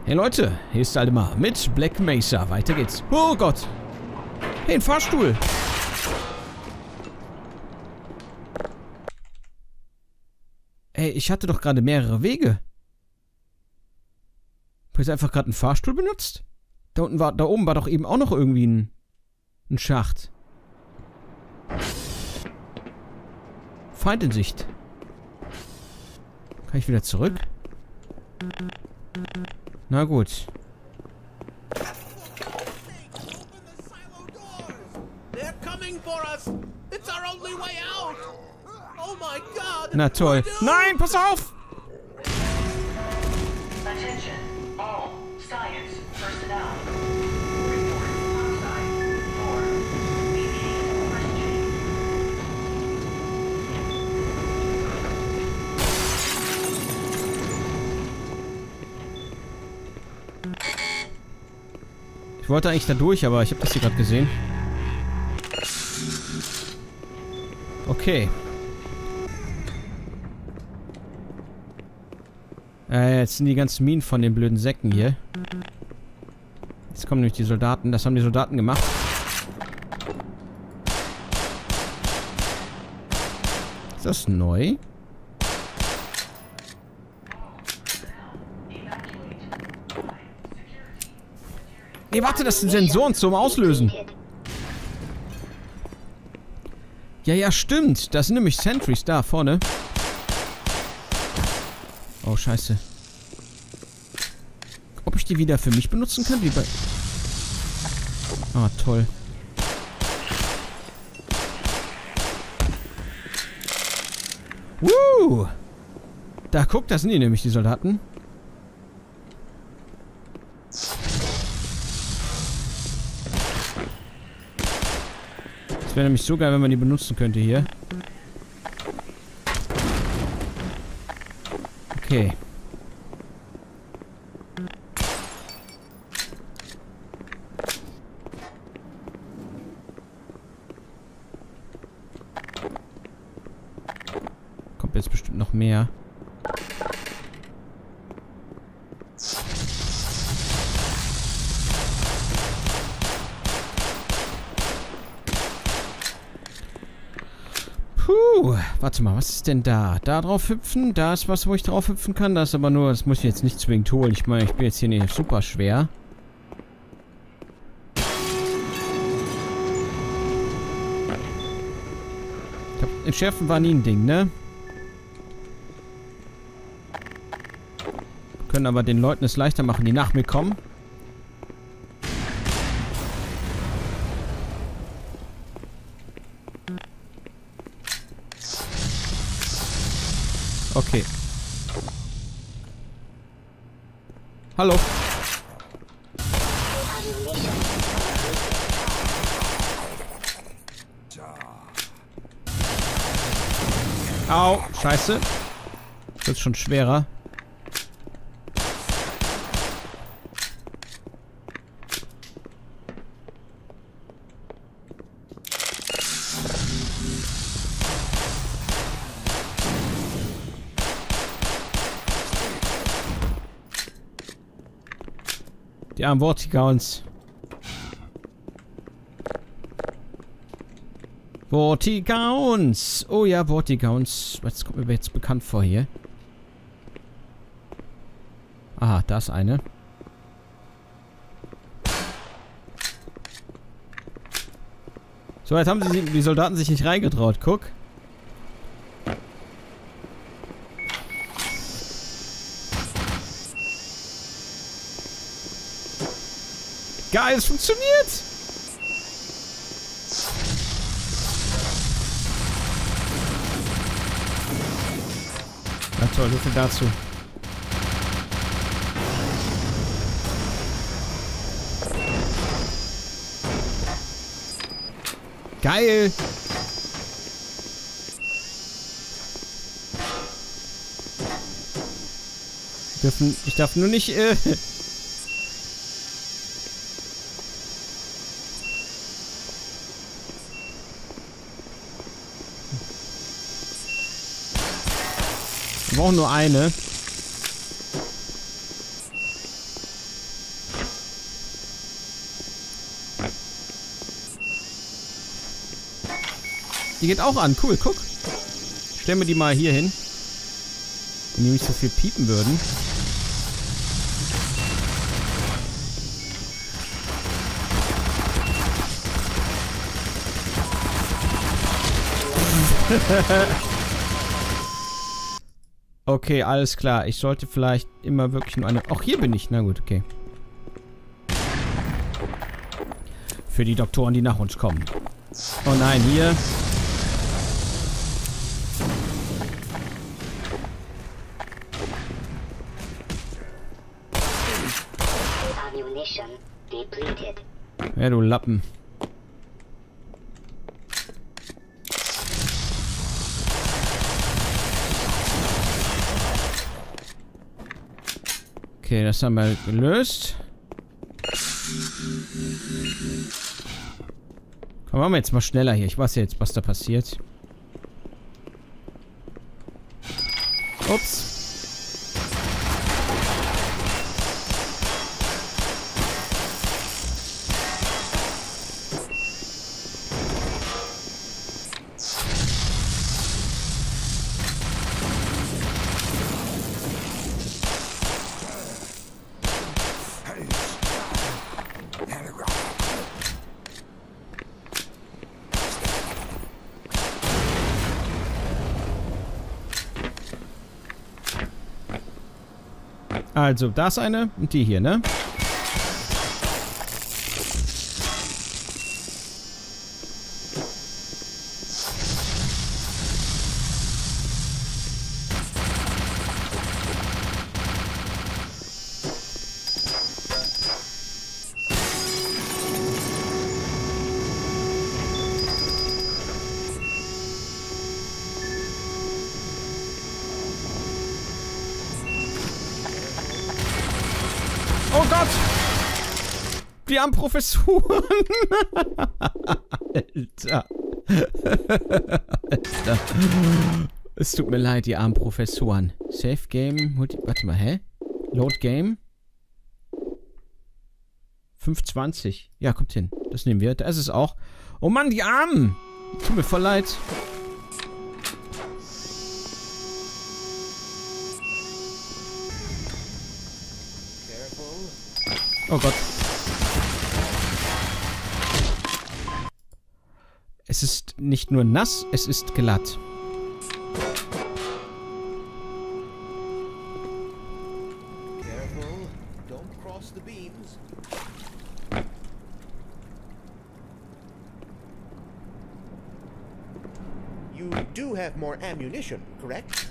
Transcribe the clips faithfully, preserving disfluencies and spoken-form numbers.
Hey Leute, hier ist Aldemar mit Black Mesa. Weiter geht's. Oh Gott. Hey, ein Fahrstuhl. Ey, ich hatte doch gerade mehrere Wege. Hab ich einfach gerade einen Fahrstuhl benutzt? Da unten war, da oben war doch eben auch noch irgendwie ein, ein Schacht. Feind in Sicht. Kann ich wieder zurück? Na gut. Na toll. Nein, pass auf! Ich wollte eigentlich da durch, aber ich habe das hier gerade gesehen. Okay. Äh, jetzt sind die ganzen Minen von den blöden Säcken hier. Jetzt kommen nämlich die Soldaten. Das haben die Soldaten gemacht. Ist das neu? Nee, warte, das sind Sensoren zum Auslösen. Ja, ja, stimmt. Das sind nämlich Sentries da vorne. Oh, scheiße. Ob ich die wieder für mich benutzen kann? Wie bei... Ah, toll. Woo! Da, guck, da sind die nämlich, die Soldaten. Wäre nämlich so geil, wenn man die benutzen könnte hier. Okay. Kommt jetzt bestimmt noch mehr. Puh, warte mal, was ist denn da? Da drauf hüpfen? Da ist was, wo ich drauf hüpfen kann. Das ist aber nur, das muss ich jetzt nicht zwingend holen. Ich meine, ich bin jetzt hier nicht super schwer. Ich glaub, Entschärfen war nie ein Ding, ne? Wir können aber den Leuten es leichter machen, die nach mir kommen. Okay. Hallo. Au, scheiße. Das wird schon schwerer. Die armen Vortigauns. Vortigauns. Oh ja, Vortigauns. Was kommt mir jetzt bekannt vor hier? Aha, da ist eine. So, jetzt haben sie die Soldaten sich nicht reingetraut. Guck. Geil, es funktioniert! Na toll, so viel dazu. Geil! Dürfen, ich darf nur nicht, äh... Wir brauchen nur eine. Die geht auch an. Cool, guck. Stellen wir die mal hier hin. Wenn die nicht so viel piepen würden. Okay, alles klar. Ich sollte vielleicht immer wirklich nur eine... Ach, hier bin ich. Na gut, okay. Für die Doktoren, die nach uns kommen. Oh nein, hier. Ja, du Lappen. Okay, das haben wir gelöst. Komm, machen wir jetzt mal schneller hier. Ich weiß ja jetzt, was da passiert. Ups. Also, da ist eine und die hier, ne? Oh Gott! Die armen Professoren! Alter. Alter. Es tut mir leid, die armen Professoren. Save Game. Multi Warte mal, hä? Load Game. fünf zwanzig. Ja, kommt hin. Das nehmen wir. Da ist es auch. Oh Mann, die Armen! Tut mir voll leid. Oh Gott. Es ist nicht nur nass, es ist glatt. Careful, don't cross the beams. You do have more ammunition, correct?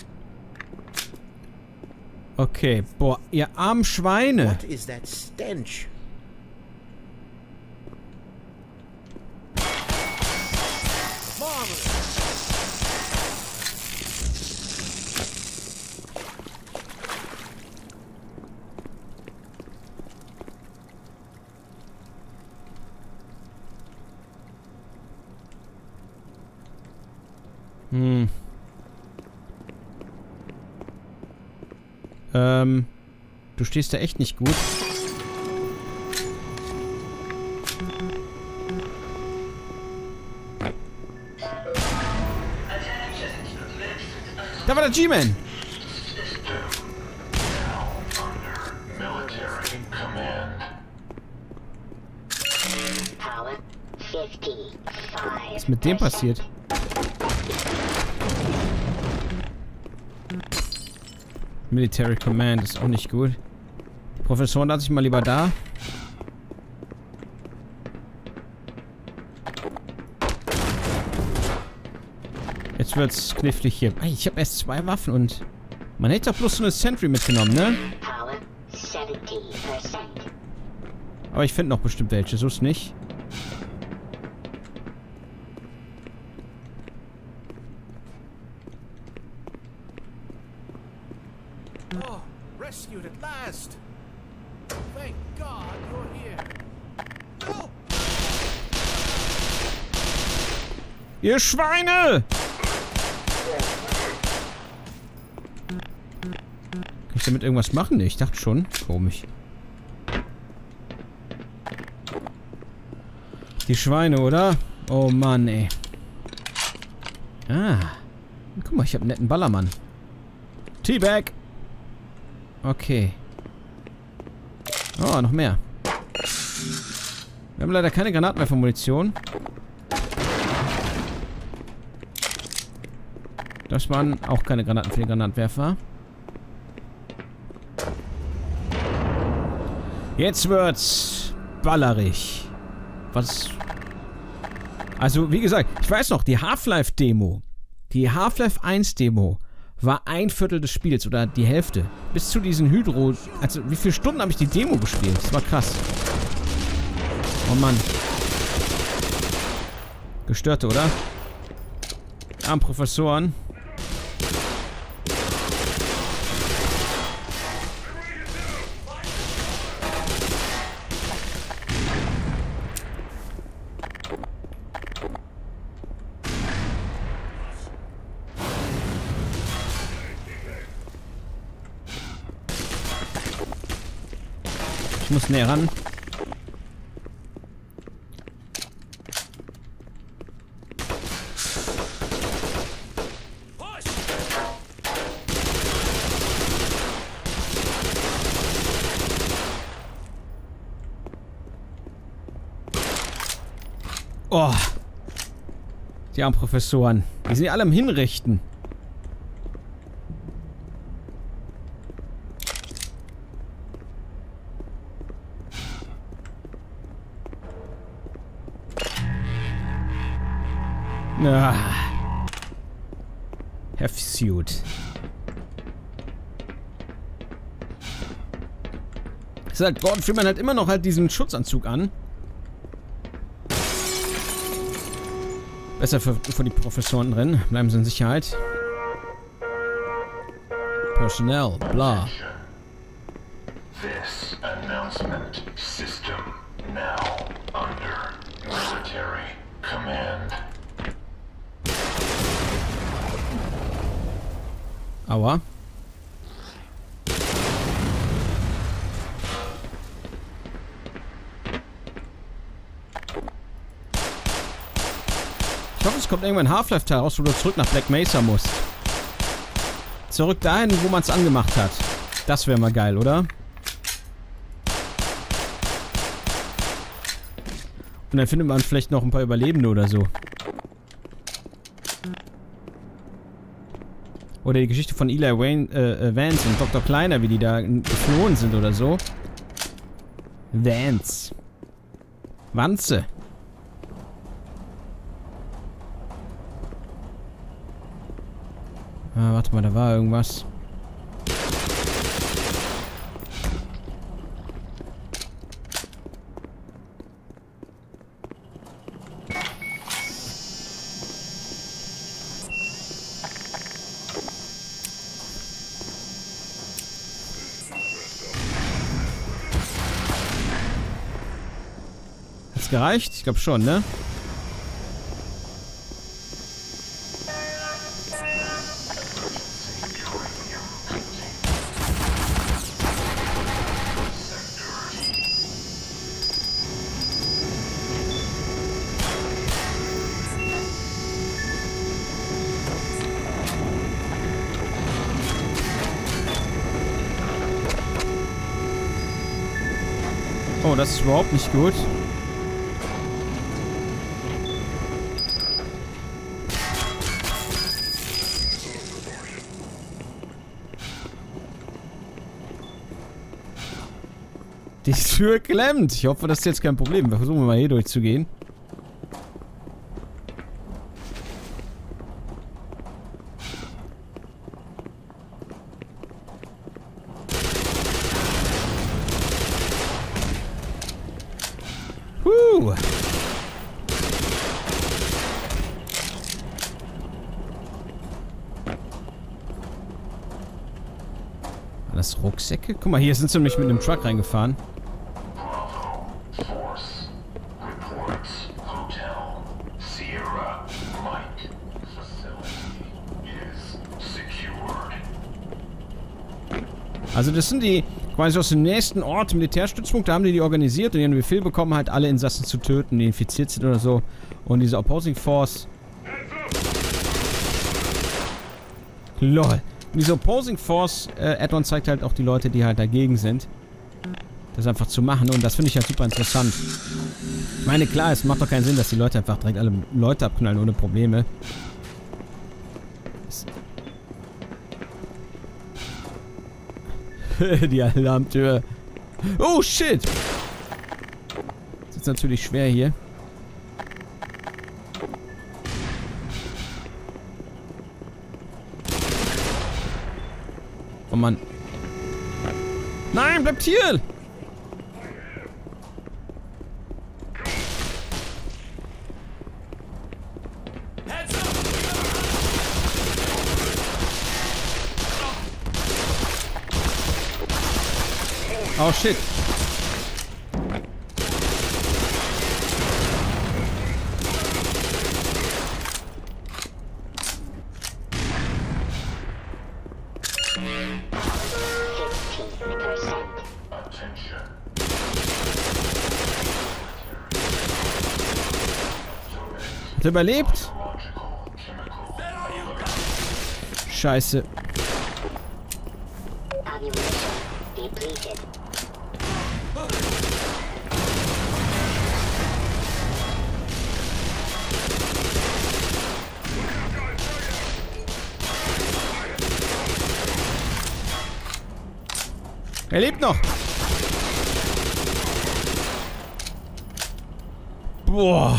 Okay, boah, ihr armen Schweine. What is that stench? Hm. Ähm, du stehst da echt nicht gut. Da war der G-Man! Was ist mit dem passiert? Military Command ist auch nicht gut. Professor, lass ich mal lieber da. Jetzt wird's knifflig hier. Ey, ich habe erst zwei Waffen und man hätte doch bloß so eine Sentry mitgenommen, ne? Aber ich finde noch bestimmt welche, so ist nicht. Oh, rescued at last. Thank God you're here. No! Ihr Schweine! Kann ich damit irgendwas machen? Ich dachte schon. Komisch. Die Schweine, oder? Oh Mann, ey. Ah. Guck mal, ich habe einen netten Ballermann. Teabag! Okay. Oh, noch mehr. Wir haben leider keine Granatwerfer-Munition. Das waren auch keine Granaten für den Granatwerfer. Jetzt wird's ballerig. Was? Also, wie gesagt, ich weiß noch, die Half-Life-Demo, die Half-Life eins Demo war ein Viertel des Spiels oder die Hälfte. Bis zu diesen Hydro... Also, wie viele Stunden habe ich die Demo gespielt? Das war krass. Oh Mann. Gestörte, oder? Arm Professoren. Ich muss näher ran. Oh. Die armen Professoren. Die sind ja alle am Hinrichten. Ah. Heavy Suit. Ist halt, Gordon Freeman hat immer noch halt diesen Schutzanzug an. Besser für, für die Professoren drin. Bleiben sie in Sicherheit. Personnel, bla. This announcement system now under military command. Aua. Ich hoffe, es kommt irgendwann ein Half-Life-Teil raus, wo du zurück nach Black Mesa musst. Zurück dahin, wo man es angemacht hat. Das wäre mal geil, oder? Und dann findet man vielleicht noch ein paar Überlebende oder so. Oder die Geschichte von Eli Wayne, äh, Vance und Doktor Kleiner, wie die da geflohen sind oder so. Vance. Wanze. Ah, warte mal, da war irgendwas. Hat's gereicht? Ich glaube schon, ne? Oh, das ist überhaupt nicht gut. Die Tür klemmt. Ich hoffe, das ist jetzt kein Problem. Wir versuchen mal hier durchzugehen. Huh. Alles Rucksäcke? Guck mal, hier sind sie nämlich mit einem Truck reingefahren. Bravo Force reports Hotel Sierra Mike facility is secured. Also das sind die quasi aus dem nächsten Ort, Militärstützpunkt, da haben die die organisiert und die haben den Befehl bekommen, halt alle Insassen zu töten, die infiziert sind oder so. Und diese Opposing Force Lol. Diese Opposing Force äh, Add-on zeigt halt auch die Leute, die halt dagegen sind. Das einfach zu machen. Und das finde ich halt super interessant. Ich meine, klar, es macht doch keinen Sinn, dass die Leute einfach direkt alle Leute abknallen ohne Probleme. Die Alarmtür. Oh, shit! Das ist natürlich schwer hier. Oh Mann. Nein, bleibt hier! Oh shit. Hat er überlebt? Scheiße. Er lebt noch. Boah.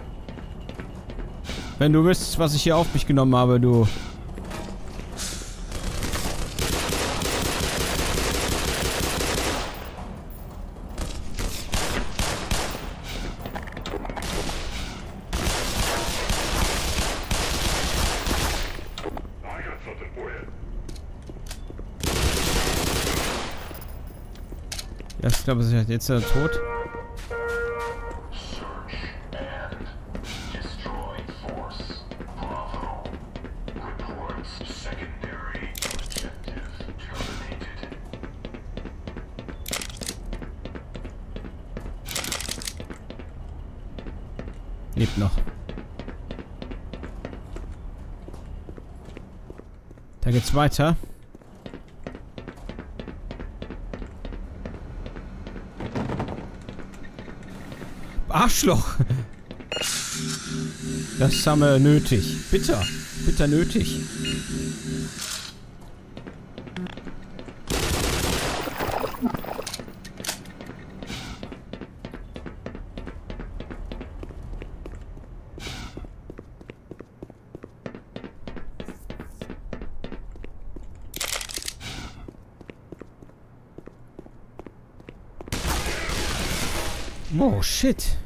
Wenn du wüsstest, was ich hier auf mich genommen habe, du. Ja, ich glaube, jetzt ist er tot. Lebt noch. Da geht's weiter. Arschloch! Das haben wir nötig. Bitter. Bitter nötig. Oh, shit.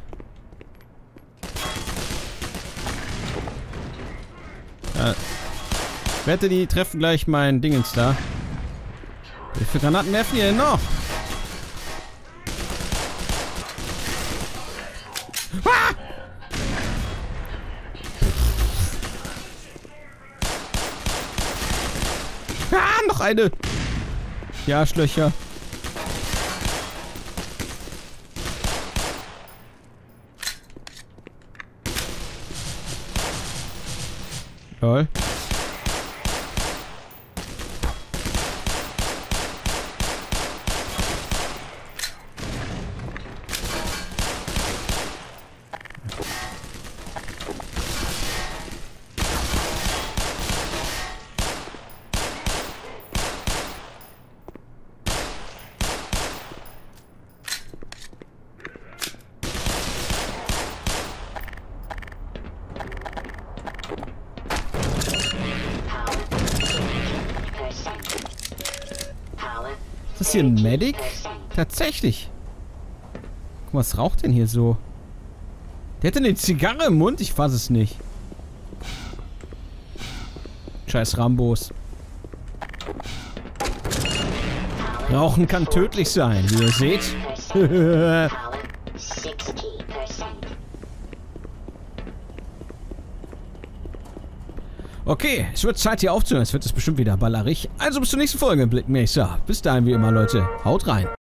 Ja. Wette, die treffen gleich mein Dingens da. Wie viele Granaten werfen die denn noch? Ah! Ah, noch eine. Die Arschlöcher. Lol. Ist das hier ein Medic? Tatsächlich. Guck mal, was raucht denn hier so? Der hat eine Zigarre im Mund? Ich fasse es nicht. Scheiß Rambos. Rauchen kann tödlich sein, wie ihr seht. Okay, es wird Zeit hier aufzuhören. Es wird es bestimmt wieder ballerig. Also bis zur nächsten Folge im Blick Mesa. Bis dahin wie immer, Leute. Haut rein.